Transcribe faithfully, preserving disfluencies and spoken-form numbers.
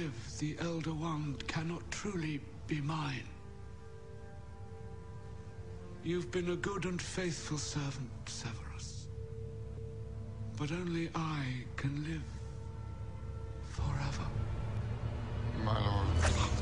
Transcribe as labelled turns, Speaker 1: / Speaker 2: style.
Speaker 1: live, the Elder Wand cannot truly be mine. You've been a good and faithful servant, Severus. But only I can live forever.
Speaker 2: My lord.